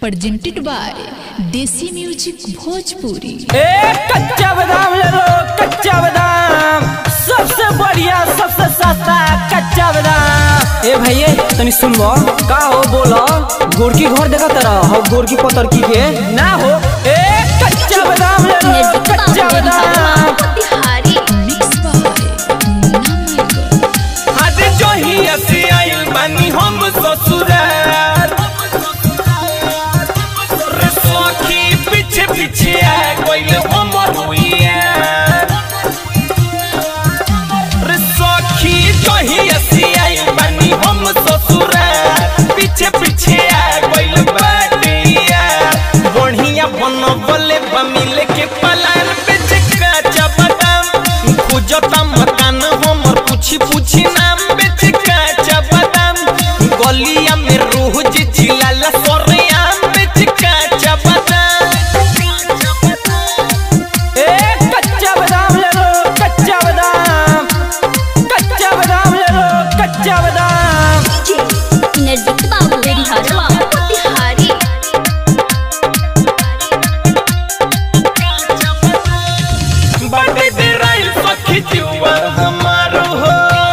Presented by desi music Bhojpuri. कच्चा बादाम ले लो, कच्चा बादाम सबसे बढ़िया सबसे सस्ता कच्चा बादाम। भैया तनी सुन लो का हो बोलो, गोरकी घर देखा तेरा हो, गोरकी पतरकी के ना हो। कच्चा बादाम ले लो, कच्चा बादाम मिक्स बाय हाथ जो ही ऐसे आइल बानी हम ससुराल रे सखी पीछे पीछे आ कोइल हमर हुइया रे सखी जो ही ऐसे आइल बानी हम ससुराल पीछे पीछे आ कोइल बाटिया बढ़िया बनबले बमिले के पलान पे कच्चा बादाम खोजता मकान हमर पूछी पूछी नाम बेच कच्चा बादाम गलिया में रोज जिलाला सोरियाम बेच कच्चा बादाम। कच्चा बादाम ले लो, कच्चा बादाम, कच्चा बादाम ले लो, कच्चा बादाम। बड़े देराइल सखी जुआ हमारो हो,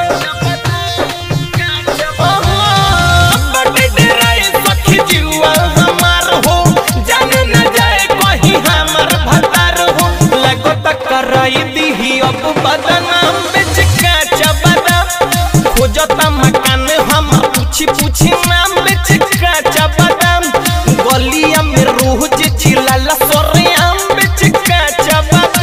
बड़े देराइल सखी जुआ हमारो हो, जाने न जाए कहीं हमर भतार हो, लगो तक कराई दी अब बदनाम बेच कच्चा बादाम खोजता मकान हम पूछी पूछी नाम बेच कच्चा बादाम गलिया में रोज चिल्लाला सोरियाम बेच कच्चा बादाम।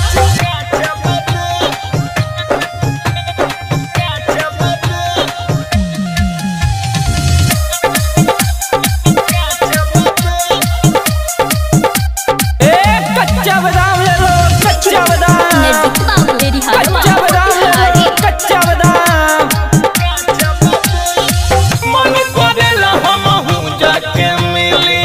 कच्चा बादाम ले लो, कच्चा बादाम, कच्चा बादाम ले लो, कच्चा बादाम। मन करेला हमहू जाके मिली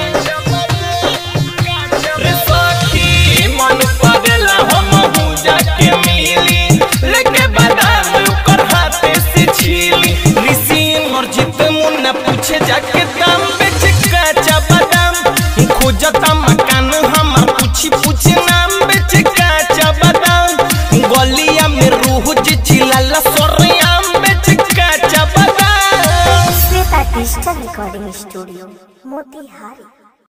रे सखी मन करेला हमहू जाके मिली लेके बादाम ऊपर हाथे से छीली ऋषि मर्जित मुन्ना पूछे जाके दाम बेच कच्चा बादाम खोजता मकान हमर पूछी पूछी नाम बेच कच्चा बादाम गलिया में रोज चिल्लाला सोरियाम बेच कच्चा बादाम। Shweta digital recording studio Motihari.